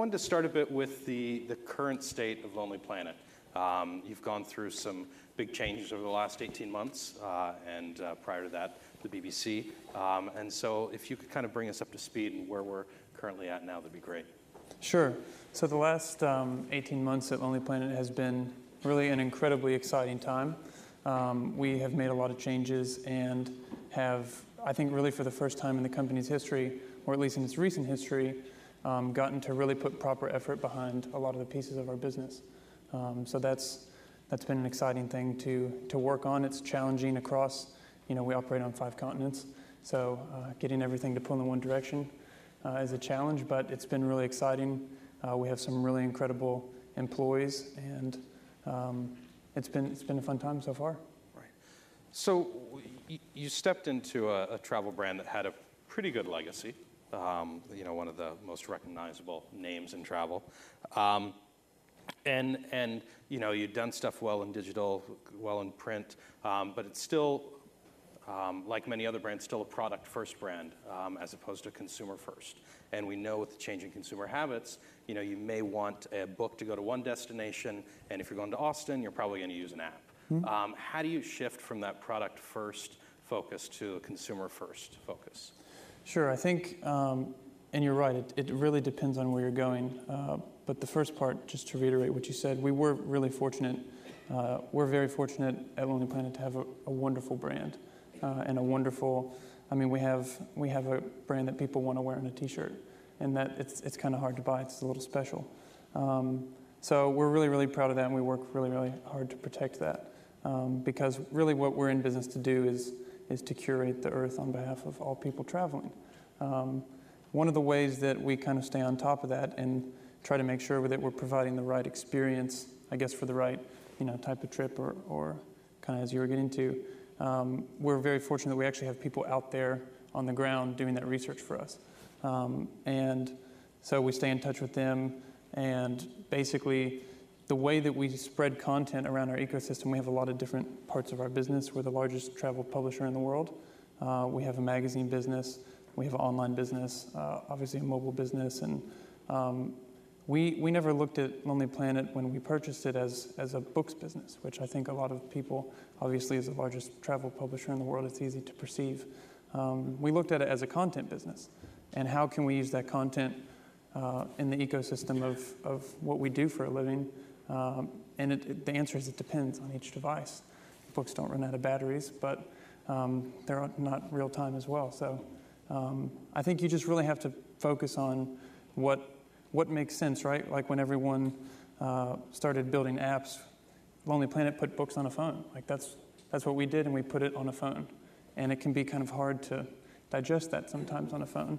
wanted to start a bit with the current state of Lonely Planet. You've gone through some big changes over the last 18 months, and prior to that, the BBC. And so if you could kind of bring us up to speed and where we're currently at now, that'd be great. Sure. So the last 18 months at Lonely Planet has been really an incredibly exciting time. We have made a lot of changes and have, I think really for the first time in the company's history, or at least in its recent history, gotten to really put proper effort behind a lot of the pieces of our business. So that's been an exciting thing to work on. It's challenging across, we operate on 5 continents, so getting everything to pull in one direction is a challenge, but it's been really exciting. We have some really incredible employees, and it's been a fun time so far. Right. So you stepped into a travel brand that had a pretty good legacy. One of the most recognizable names in travel. And you've done stuff well in digital, well in print, but it's still, like many other brands, still a product-first brand as opposed to consumer-first. And we know with the changing consumer habits, you may want a book to go to one destination, and if you're going to Austin, you're probably going to use an app. Mm-hmm. How do you shift from that product-first focus to a consumer-first focus? Sure, I think, and you're right, it really depends on where you're going. But the first part, just to reiterate what you said, we were really fortunate. We're very fortunate at Lonely Planet to have a wonderful brand and a wonderful. We have a brand that people want to wear on a T-shirt, and that it's kind of hard to buy. It's a little special. So we're really, really proud of that, and we work really, really hard to protect that because really what we're in business to do is to curate the earth on behalf of all people traveling. One of the ways that we kind of stay on top of that and try to make sure that we're providing the right experience, I guess, for the right type of trip or kind of as you were getting to, we're very fortunate that we actually have people out there on the ground doing that research for us. And so we stay in touch with them, and basically the way that we spread content around our ecosystem, we have a lot of different parts of our business. We're the largest travel publisher in the world. We have a magazine business. We have an online business, obviously a mobile business. And we never looked at Lonely Planet when we purchased it as a books business, which I think a lot of people, obviously as the largest travel publisher in the world, it's easy to perceive. We looked at it as a content business. And how can we use that content in the ecosystem of what we do for a living? And the answer is it depends on each device. Books don't run out of batteries, but they're not real time as well. So I think you just really have to focus on what makes sense, right? Like when everyone started building apps, Lonely Planet put books on a phone. Like that's what we did, and we put it on a phone. And it can be kind of hard to digest that sometimes on a phone.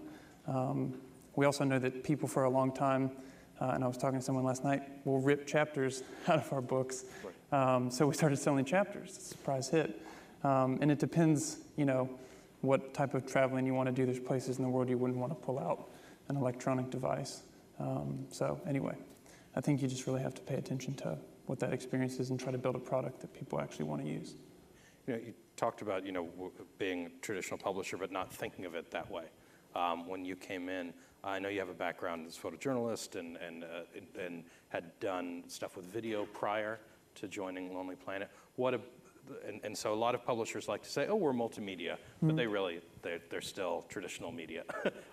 We also know that people for a long time, and I was talking to someone last night, will rip chapters out of our books. Right. So we started selling chapters. It's a surprise hit. And it depends, what type of traveling you want to do. There's places in the world you wouldn't want to pull out an electronic device. So anyway, I think you just really have to pay attention to what that experience is and try to build a product that people actually want to use. You talked about, being a traditional publisher, but not thinking of it that way. When you came in, I know you have a background as a photojournalist and had done stuff with video prior to joining Lonely Planet. And so a lot of publishers like to say, oh, we're multimedia, but they're still traditional media.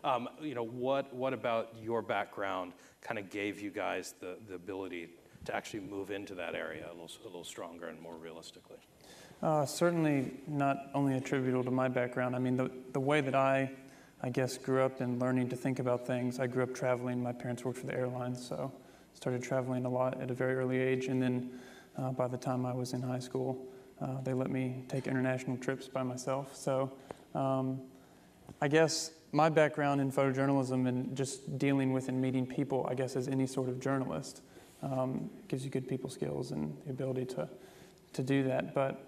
What about your background kind of gave you guys the ability to actually move into that area a little stronger and more realistically? Certainly not only attributable to my background. The way that I guess grew up in learning to think about things, I grew up traveling. My parents worked for the airlines, so started traveling a lot at a very early age. And then by the time I was in high school, they let me take international trips by myself. So I guess my background in photojournalism and just dealing with and meeting people, I guess as any sort of journalist, gives you good people skills and the ability to do that. But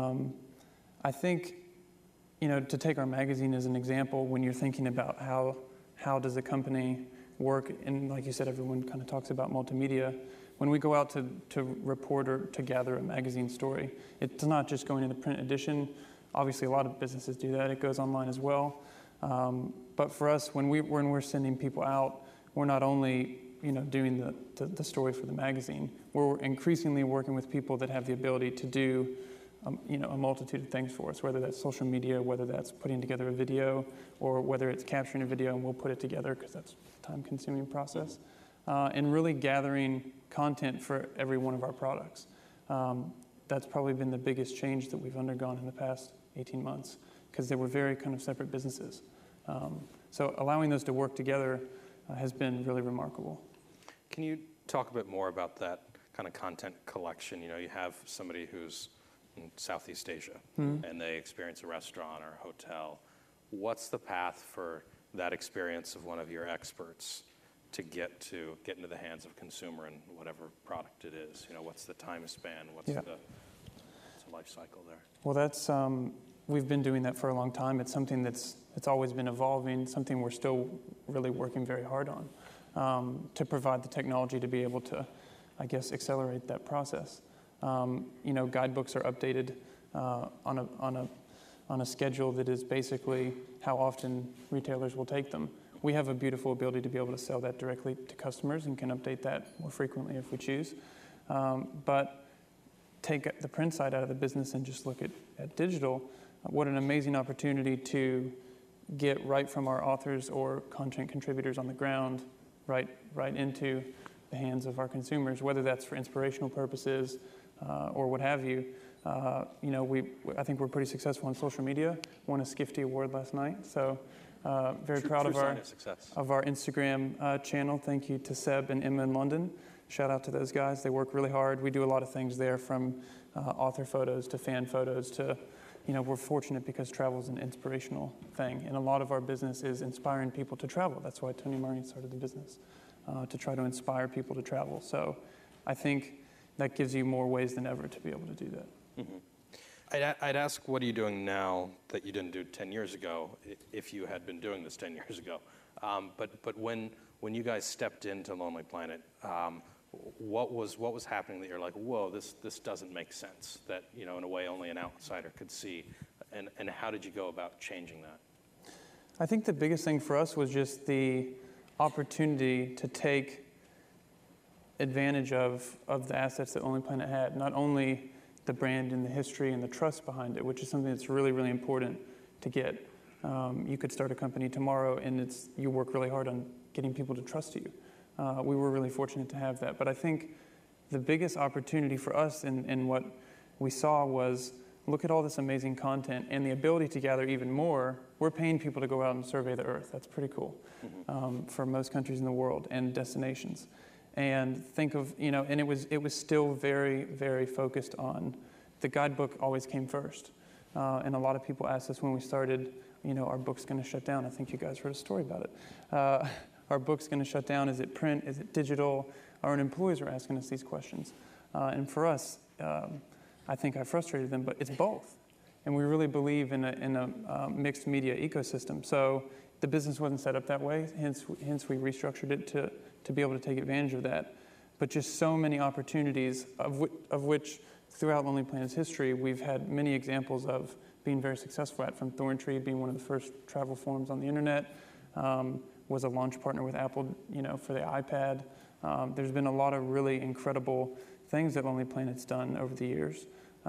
I think, to take our magazine as an example, when you're thinking about how does a company work, and like you said, everyone kind of talks about multimedia. When we go out to report or to gather a magazine story, it's not just going in the print edition. Obviously, a lot of businesses do that. It goes online as well. But for us, when we're sending people out, we're not only doing the story for the magazine. We're increasingly working with people that have the ability to do a multitude of things for us, whether that's social media, whether that's putting together a video, or whether it's capturing a video and we'll put it together because that's a time-consuming process, and really gathering content for every one of our products. That's probably been the biggest change that we've undergone in the past 18 months because they were very kind of separate businesses. So allowing those to work together has been really remarkable. Can you talk a bit more about that kind of content collection? You have somebody who's in Southeast Asia, and they experience a restaurant or a hotel. What's the path for that experience of one of your experts to get into the hands of consumer and whatever product it is? What's the time span? What's the life cycle there? Well, that's we've been doing that for a long time. It's something it's always been evolving. Something we're still really working very hard on to provide the technology to be able to, I guess, accelerate that process. Guidebooks are updated on a schedule that is basically how often retailers will take them. We have a beautiful ability to be able to sell that directly to customers and can update that more frequently if we choose. But take the print side out of the business and just look at digital. What an amazing opportunity to get right from our authors or content contributors on the ground right into the hands of our consumers, whether that's for inspirational purposes or what have you. I think we're pretty successful on social media. Won a Skift award last night, so very proud of our Instagram channel. Thank you to Seb and Emma in London. Shout out to those guys. They work really hard. We do a lot of things there, from author photos to fan photos to, we're fortunate because travel is an inspirational thing, and a lot of our business is inspiring people to travel. That's why Tony Martin started the business, to try to inspire people to travel. So I think that gives you more ways than ever to be able to do that. Mm-hmm. I'd ask, what are you doing now that you didn't do 10 years ago, if you had been doing this 10 years ago? But when you guys stepped into Lonely Planet, what was happening that you're like, whoa, this doesn't make sense, that, in a way only an outsider could see, and how did you go about changing that? I think the biggest thing for us was just the opportunity to take advantage of the assets that Lonely Planet had, not only the brand and the history and the trust behind it, which is something that's really, really important to get. You could start a company tomorrow and you work really hard on getting people to trust you. We were really fortunate to have that. But I think the biggest opportunity for us and what we saw was, look at all this amazing content and the ability to gather even more. We're paying people to go out and survey the earth. That's pretty cool, for most countries in the world and destinations. And think of, and it was still very, very focused on, the guidebook always came first. And a lot of people asked us when we started, our book's going to shut down. I think you guys heard a story about it. Our book's going to shut down. Is it print? Is it digital? Our own employees are asking us these questions. And for us, I think I frustrated them, but it's both. And we really believe in a mixed media ecosystem. So the business wasn't set up that way, hence we restructured it to be able to take advantage of that. But just so many opportunities, of which throughout Lonely Planet's history, we've had many examples of being very successful at, from Thorntree being one of the first travel forums on the internet, was a launch partner with Apple, for the iPad. There's been a lot of really incredible things that Lonely Planet's done over the years.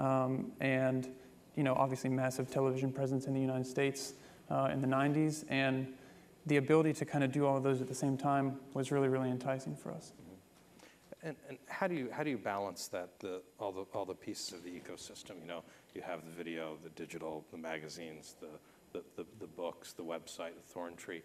And, obviously massive television presence in the United States in the 90s. And the ability to kind of do all of those at the same time was really, really enticing for us. And how do you balance that, all the pieces of the ecosystem? You have the video, the digital, the magazines, the books, the website, the Thorntree.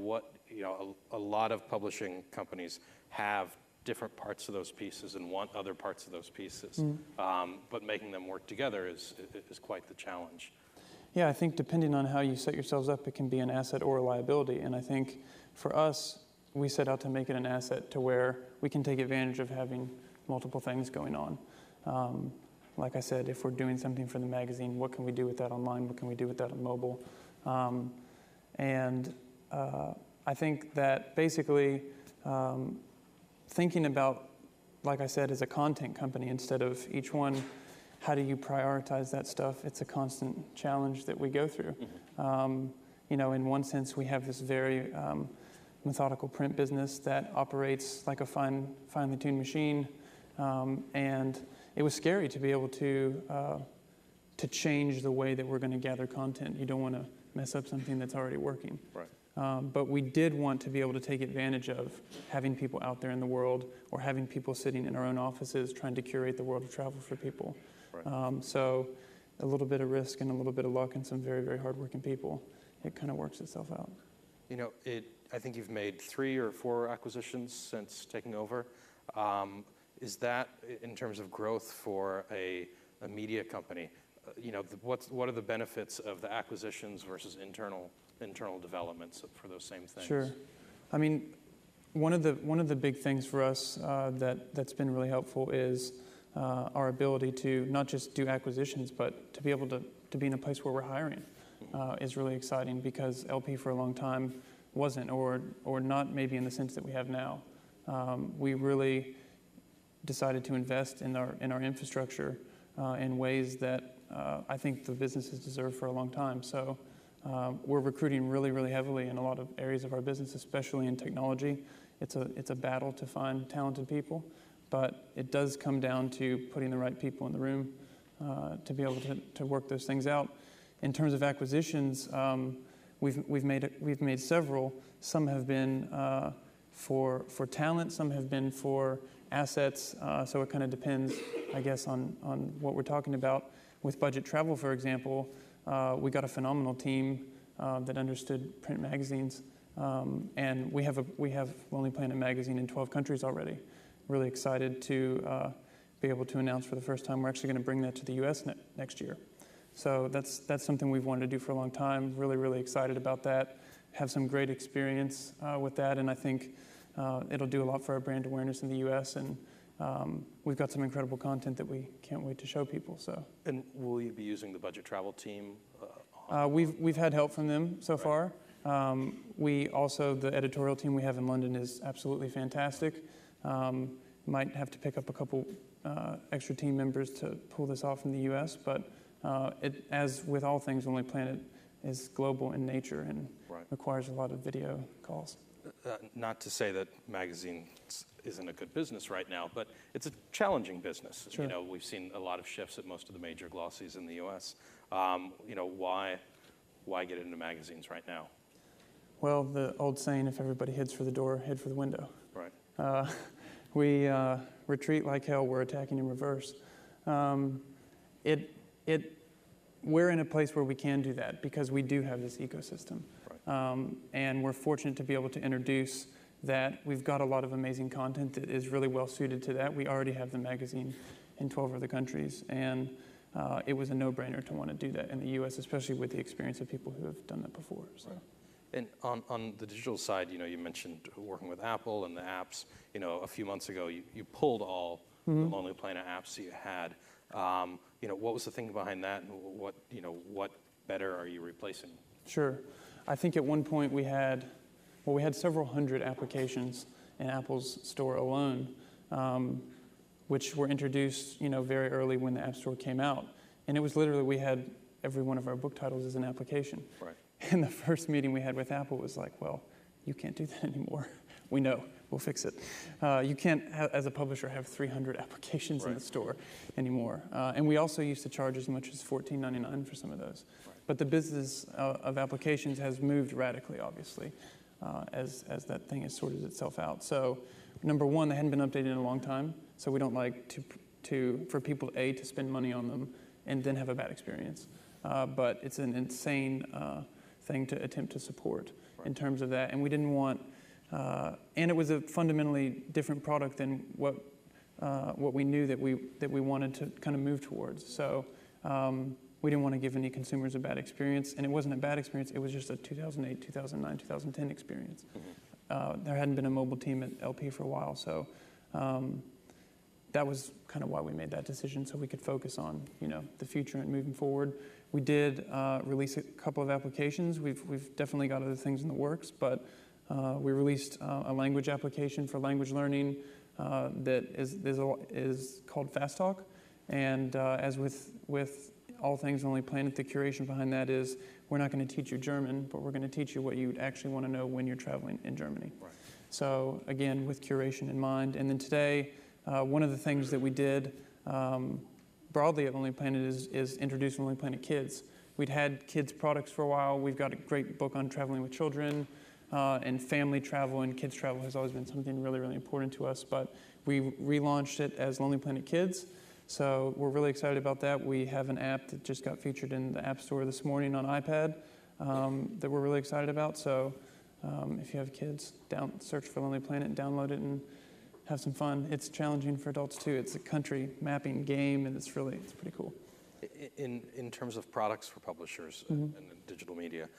A lot of publishing companies have different parts of those pieces and want other parts of those pieces, but making them work together is quite the challenge. Yeah, I think depending on how you set yourselves up, it can be an asset or a liability. And I think for us, we set out to make it an asset to where we can take advantage of having multiple things going on. Like I said, if we're doing something for the magazine, what can we do with that online? What can we do with that on mobile? I think that basically thinking about, like I said, as a content company instead of each one, how do you prioritize that stuff? It's a constant challenge that we go through. In one sense, we have this very methodical print business that operates like a finely tuned machine, and it was scary to be able to change the way that we're going to gather content. You don't want to mess up something that's already working. Right. But we did want to be able to take advantage of having people out there in the world, or having people sitting in our own offices trying to curate the world of travel for people. Right. So a little bit of risk and a little bit of luck and some very, very hardworking people, it kind of works itself out. You know, I think you've made 3 or 4 acquisitions since taking over. Is that, in terms of growth for a media company, you know, what are the benefits of the acquisitions versus internal developments for those same things? Sure. I mean, one of the big things for us that's been really helpful is our ability to not just do acquisitions, but to be able to be in a place where we're hiring is really exciting, because LP for a long time wasn't, or not maybe in the sense that we have now. We really decided to invest in our infrastructure in ways that I think the businesses deserve for a long time. So we're recruiting really, really heavily in a lot of areas of our business, especially in technology. It's a battle to find talented people, but it does come down to putting the right people in the room to be able to work those things out. In terms of acquisitions, we've made several. Some have been for talent, some have been for assets. So it kind of depends, I guess, on what we're talking about. With budget travel, for example, we got a phenomenal team that understood print magazines, and we have Lonely Planet magazine in 12 countries already. Really excited to be able to announce for the first time we're actually going to bring that to the U.S. next year. So that's something we've wanted to do for a long time. Really, really excited about that. Have some great experience with that, and I think it'll do a lot for our brand awareness in the U.S. And we've got some incredible content that we can't wait to show people. So. And will you be using the budget travel team? We've had help from them so far. We also, the editorial team we have in London is absolutely fantastic. Might have to pick up a couple extra team members to pull this off in the U.S., but as with all things, Lonely Planet is global in nature and requires a lot of video calls. Not to say that magazines isn't a good business right now, but it's a challenging business. Sure. You know, we've seen a lot of shifts at most of the major glossies in the U.S. You know, why get into magazines right now? Well, the old saying, if everybody heads for the door, head for the window. Right. We retreat like hell, we're attacking in reverse. We're in a place where we can do that because we do have this ecosystem. Right. And we're fortunate to be able to introduce that. We've got a lot of amazing content that is really well suited to that. We already have the magazine in 12 other countries, and it was a no-brainer to want to do that in the U.S., especially with the experience of people who have done that before. So. Right. And on the digital side, you know, you mentioned working with Apple and the apps. You know, a few months ago, you pulled all the Lonely Planet apps that you had. You know, what was the thinking behind that, and what better are you replacing? Sure. I think at one point we had several hundred applications in Apple's store alone, which were introduced, you know, very early when the App Store came out. And it was literally, we had every one of our book titles as an application. Right. And the first meeting we had with Apple was like, well, you can't do that anymore. We know. We'll fix it. You can't, as a publisher, have 300 applications in the store anymore. And we also used to charge as much as $14.99 for some of those. Right. But the business of applications has moved radically, obviously, as that thing has sorted itself out. So, number one, they hadn't been updated in a long time. So we don't like for people to spend money on them and then have a bad experience. But it's an insane thing to attempt to support in terms of that. And we didn't want. And it was a fundamentally different product than what we knew that we wanted to kind of move towards. So we didn't want to give any consumers a bad experience, and it wasn't a bad experience. It was just a 2008, 2009, 2010 experience. Mm-hmm. There hadn't been a mobile team at LP for a while, so that was kind of why we made that decision, so we could focus on the future and moving forward. We did release a couple of applications. We've definitely got other things in the works, but. We released a language application for language learning that is called Fast Talk. And as with all things Lonely Planet, the curation behind that is we're not going to teach you German, but we're going to teach you what you actually want to know when you're traveling in Germany. Right. So again, with curation in mind. And then today, one of the things that we did broadly at Lonely Planet is introduce Lonely Planet Kids. We'd had kids products for a while. We've got a great book on traveling with children, and family travel and kids travel has always been something really, really important to us. But we relaunched it as Lonely Planet Kids. So we're really excited about that. We have an app that just got featured in the App Store this morning on iPad that we're really excited about. So if you have kids, search for Lonely Planet, download it, and have some fun. It's challenging for adults too. It's a country mapping game, and it's pretty cool. In terms of products for publishers and digital media,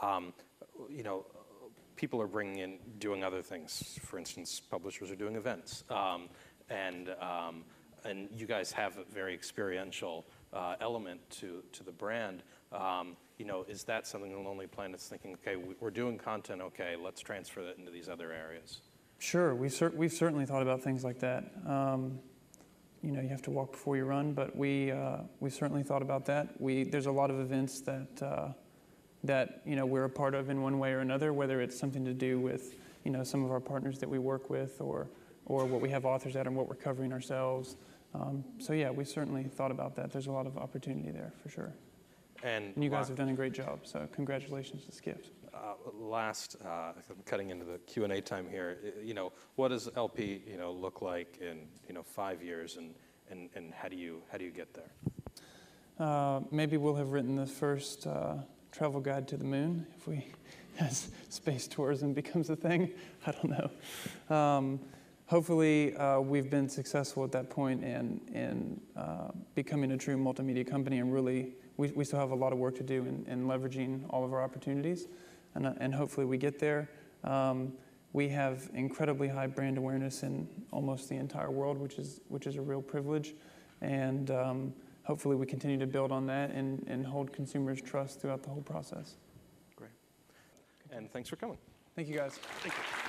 people are doing other things. For instance, publishers are doing events, and you guys have a very experiential element to the brand. Is that something the Lonely Planet's thinking? Okay, we're doing content. Okay, let's transfer that into these other areas. Sure, we've certainly thought about things like that. You have to walk before you run, but we've certainly thought about that. There's a lot of events that we're a part of in one way or another, whether it's something to do with some of our partners that we work with, or what we have authors at, and what we're covering ourselves. So yeah, we certainly thought about that. There's a lot of opportunity there for sure. And you guys have done a great job. So congratulations to Skift. I'm cutting into the Q&A time here. What does LP look like in 5 years, and how do you get there? Maybe we'll have written the first travel guide to the moon as space tourism becomes a thing. I don't know. Hopefully, we've been successful at that point in becoming a true multimedia company, and really, we still have a lot of work to do in leveraging all of our opportunities, and hopefully we get there. We have incredibly high brand awareness in almost the entire world, which is a real privilege, and hopefully we continue to build on that and hold consumers' trust throughout the whole process. Great. And thanks for coming. Thank you, guys. Thank you.